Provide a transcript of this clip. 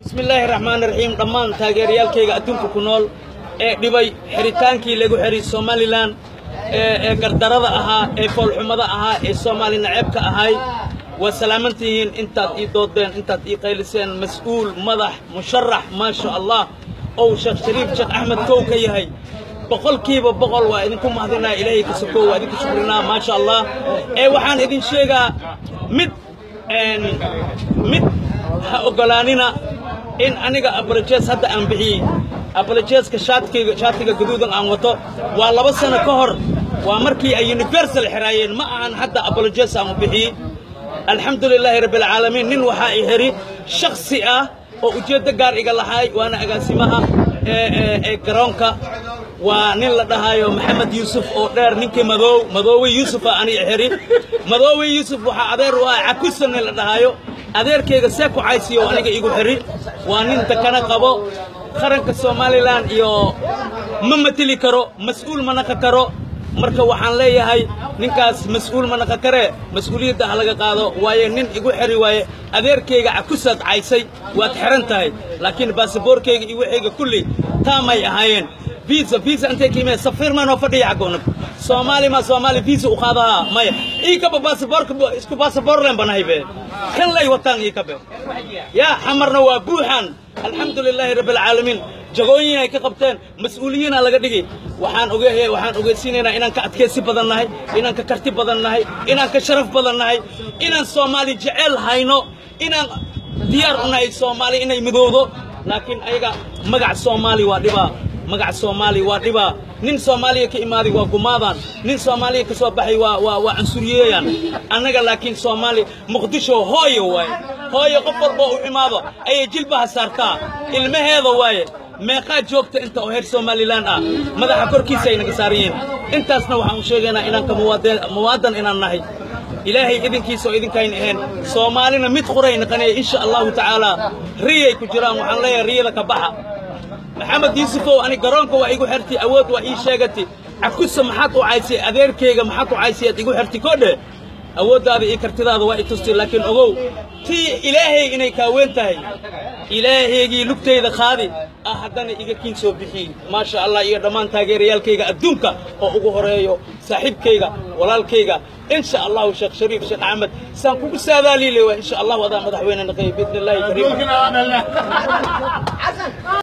بسم الله الرحمن الرحيم ضمان taageerayaalkayga adduunka ku nool ee dhibay xiritaankii lagu xiray Somaliland ee gardarada ahaa ee foolxumada ahaa ee Soomaali naceebka ahay wa salaamantiin intaad ii doodeen intaad ii qayliseen mas'uul madax musharax ma sha Allah oo Sheekh Shariif Sheekh Ahmed kow ka yahay boqolkiiba boqol waa idinku mahadinaa Ilaahay ka soo waa idinku shukrinaa ma sha Allah ee waxaan idin sheegaa mid ha ogolaanina in aniga apologies hadda aan bixiyay apologies ka shaatiga gaduudan aan wato waa 2 sano ka hor waa markii ay universal xiraayeen ma aan hadda apologies aan bixiyay alxamdulillah rabbil alamin nin waxa ay xiri shakhsi ah oo ujeedada gaar iga lahaay waana agaasimaha ee garoonka waa nin la dhahayo Maxamed Yusuf oo dheer ninkii madoowe Yusuf ani xiri madoowe Yusuf waxa adeer waa Ajakis la dhahayo adeerkayga see ku caysiyo aniga igu xiri waa nin takana qabo qaranka Somaliland iyo ma matili karo mas'uul ma naqa karo marka waxaan leeyahay ninkaas mas'uul ma naqa kare mas'uuliyadda laga qaado waaye nin igu xiri waaye adeerkayga Ajakis caysay waad xiran tahay laakiin baasaboorkayga iyo wixii kulli taamay ahaayeen visa أنت كيمة سفير ما نفدي عقونك Somali visa وخذها ما إيكابا باسبور لين بنايبه كان لا يوتان إيكابا يا حمرنا وابوحان الحمد لله رب العالمين جوينا كقبتين مسؤولين على قديجي وحان أوجه سيننا إن كأتكسي بدلنا هاي إن ككرتي بدلنا هاي إن كشرف بدلنا هاي إن Somali جعل هاينو إن ديارنا Somali إن يمدودو لكن أيها مجا Somali وادبا مجا Somali وادبا نين Somali كإمادي وقمادان نين Somali كسوبحي وعنصريين أنا قال لكن Somali مقدشوا هاي قبل بو إماده أي جلبها سرتا المهذا واي ما قاد جوبت أنت أهل Somaliland ماذا حكر كيسين كسارين أنت أصنع شيئنا إنك موادن إن النهي إلهي إذن كيسو إذن كاين إهن Somalina متخرين قني إن شاء الله تعالى ريا كجرام وحن لا ريا لك بحا محمد يوسف أنا قرانك وإيجو حرتي أود وإيه شاقتي عكوس محاكو عايسي أذير كيغا محاكو عايسي إيجو حرتي كله أود هذا إيه كرتي هذا وإيه تستي لكن أغو تي إلهي إني كاوينتهي إلهي يجي لكتي ذا خاذي أحدنا إيجا كينسو بحي ما شاء الله إيه دمان تاقيريال كيغا أدونكا أو أغو هريو صاحب كيغا ولال كيغا إن شاء الله شيخ شريف شيخ أحمد سانكو بساذا لي إن شاء الله وذا مدحوين نقي بإذن الله كريم